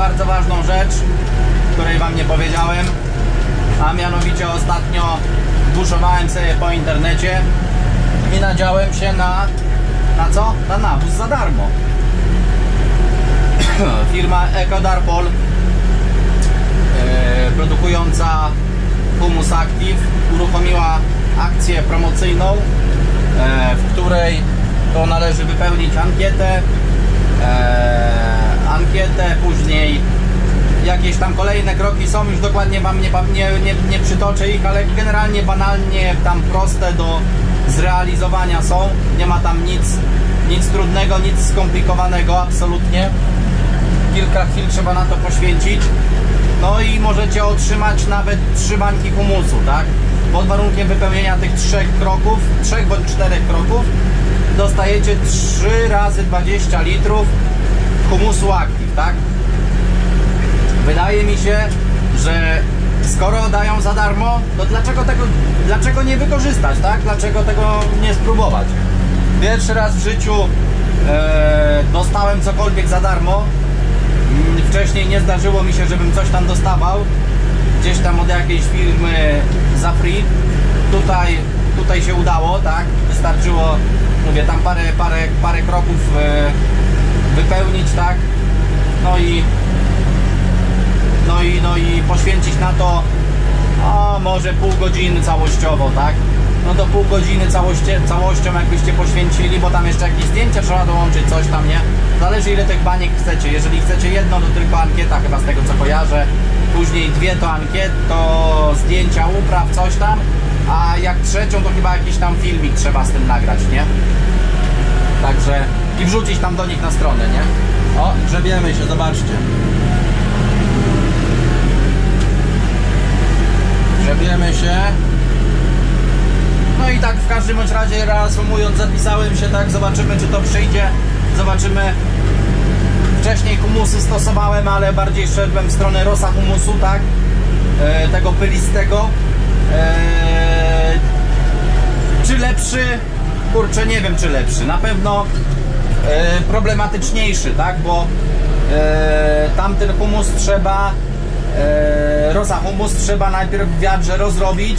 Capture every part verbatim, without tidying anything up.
bardzo ważną rzecz, której wam nie powiedziałem, a mianowicie ostatnio buszowałem sobie po internecie i nadziałem się na na co? Na nawóz za darmo. Firma EcoDarpol, yy, produkująca Humus Active, uruchomiła akcję promocyjną, yy, w której to należy wypełnić ankietę, yy, ankietę, później jakieś tam kolejne kroki są, już dokładnie wam nie, nie, nie, nie przytoczę ich, ale generalnie banalnie tam proste do zrealizowania są, nie ma tam nic, nic trudnego, nic skomplikowanego, absolutnie. Kilka chwil trzeba na to poświęcić, no i możecie otrzymać nawet trzy bańki humusu, tak? Pod warunkiem wypełnienia tych trzech kroków, trzech bądź czterech kroków, dostajecie trzy razy dwadzieścia litrów humusu Active, tak? Wydaje mi się, że skoro dają za darmo, to dlaczego tego, dlaczego nie wykorzystać, tak? Dlaczego tego nie spróbować? Pierwszy raz w życiu e, dostałem cokolwiek za darmo. Wcześniej nie zdarzyło mi się, żebym coś tam dostawał gdzieś tam od jakiejś firmy za free. Tutaj, tutaj się udało, tak? Wystarczyło, mówię, tam parę, parę, parę kroków e, wypełnić, tak? No i No i, no i poświęcić na to o, może pół godziny całościowo, tak? No to pół godziny całoście, całością jakbyście poświęcili, bo tam jeszcze jakieś zdjęcia trzeba dołączyć, coś tam, nie? Zależy ile tych baniek chcecie. Jeżeli chcecie jedno, to tylko ankieta, chyba z tego co kojarzę. Później dwie to ankiet, to zdjęcia, upraw, coś tam. A jak trzecią, to chyba jakiś tam filmik trzeba z tym nagrać, nie? Także i wrzucić tam do nich na stronę, nie? O, grzebiemy się, zobaczcie. Grzebiemy się. No i tak w każdym bądź razie, reasumując, zapisałem się, tak, zobaczymy czy to przyjdzie, zobaczymy. Wcześniej humusy stosowałem, ale bardziej szedłem w stronę rosa humusu, tak, e, tego pylistego. E, czy lepszy? Kurczę, nie wiem czy lepszy, na pewno e, problematyczniejszy, tak, bo e, tamten humus trzeba e, rosa humus trzeba najpierw w wiadrze rozrobić.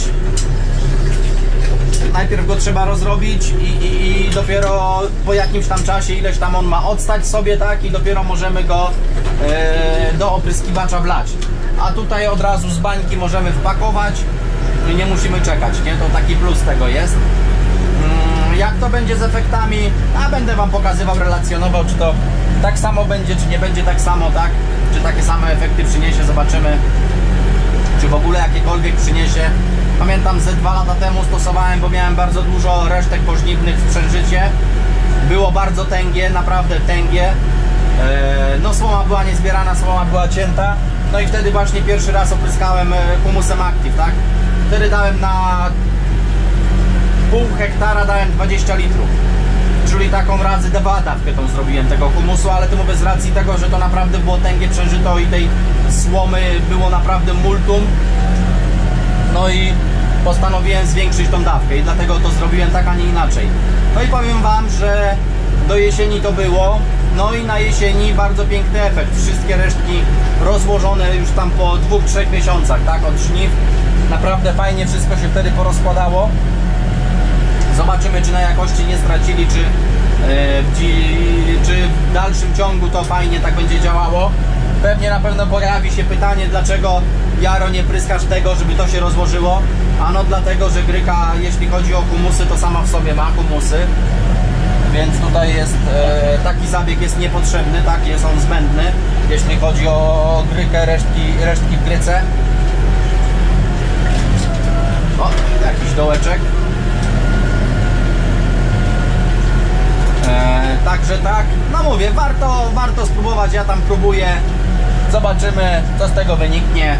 Najpierw go trzeba rozrobić i, i, i dopiero po jakimś tam czasie, ileś tam on ma odstać sobie, tak, i dopiero możemy go e, do opryskiwacza wlać. A tutaj od razu z bańki możemy wpakować i nie musimy czekać, nie? To taki plus tego jest. Mm, jak to będzie z efektami? A będę wam pokazywał, relacjonował, czy to tak samo będzie, czy nie będzie tak samo, tak? Czy takie same efekty przyniesie, zobaczymy. Czy w ogóle jakiekolwiek przyniesie. Pamiętam, ze dwa lata temu stosowałem, bo miałem bardzo dużo resztek pożniwnych w sprzężycie. Było bardzo tęgie, naprawdę tęgie. No słoma była niezbierana, słoma była cięta. No i wtedy właśnie pierwszy raz opryskałem humusem Active, tak? Wtedy dałem na pół hektara dałem dwadzieścia litrów. Czyli taką razy dwa dawkę tą zrobiłem tego humusu, ale to mówię z racji tego, że to naprawdę było tęgie przężyto i tej słomy było naprawdę multum. No i postanowiłem zwiększyć tą dawkę i dlatego to zrobiłem tak, a nie inaczej. No i powiem wam, że do jesieni to było. No i na jesieni bardzo piękny efekt. Wszystkie resztki rozłożone już tam po dwóch, trzech miesiącach, tak, od żniw. Naprawdę fajnie wszystko się wtedy porozkładało. Zobaczymy, czy na jakości nie stracili, czy, yy, czy w dalszym ciągu to fajnie tak będzie działało. Pewnie na pewno pojawi się pytanie, dlaczego Jaro nie pryskasz tego, żeby to się rozłożyło. Ano dlatego, że Gryka, jeśli chodzi o humusy, to sama w sobie ma humusy. Więc tutaj jest e, taki zabieg jest niepotrzebny, tak, jest on zbędny, jeśli chodzi o Grykę, resztki, resztki w Gryce. O, jakiś dołeczek. E, także tak, no mówię, warto, warto spróbować, ja tam próbuję. Zobaczymy, co z tego wyniknie.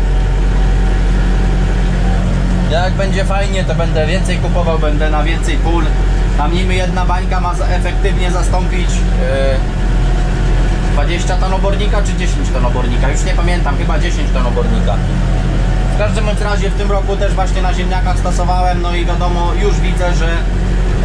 Jak będzie fajnie, to będę więcej kupował, będę na więcej pól. Tam niby jedna bańka ma efektywnie zastąpić yy, dwadzieścia ton obornika czy dziesięć ton obornika. Już nie pamiętam, chyba dziesięć ton obornika. W każdym bądź razie w tym roku też właśnie na ziemniakach stosowałem. No i wiadomo, już widzę, że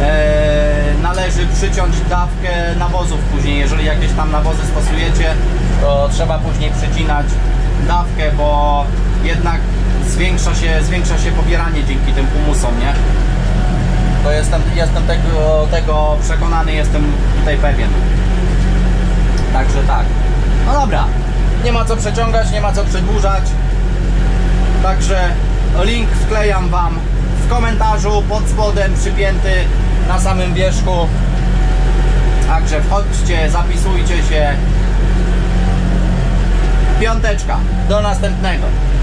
yy, należy przyciąć dawkę nawozów później. Jeżeli jakieś tam nawozy stosujecie, to trzeba później przycinać dawkę, bo jednak zwiększa się, zwiększa się pobieranie dzięki tym humusom, nie? To jestem, jestem tego, tego przekonany, jestem tutaj pewien. Także tak. No dobra, nie ma co przeciągać, nie ma co przedłużać. Także link wklejam Wam w komentarzu, pod spodem przypięty na samym wierzchu. Także wchodźcie, zapisujcie się. Piąteczka. Do następnego.